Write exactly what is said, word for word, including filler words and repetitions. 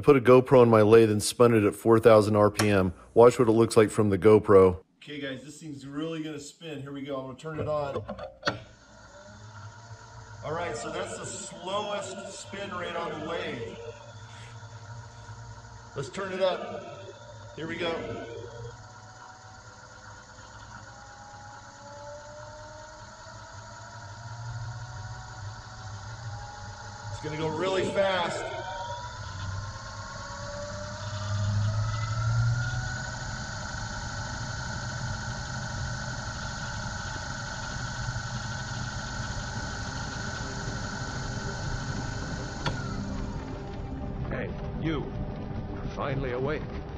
I put a GoPro on my lathe and spun it at four thousand R P M. Watch what it looks like from the GoPro. Okay guys, this thing's really gonna spin. Here we go, I'm gonna turn it on. All right, so that's the slowest spin rate on the lathe. Let's turn it up. Here we go. It's gonna go really fast. Hey, you. You're finally awake.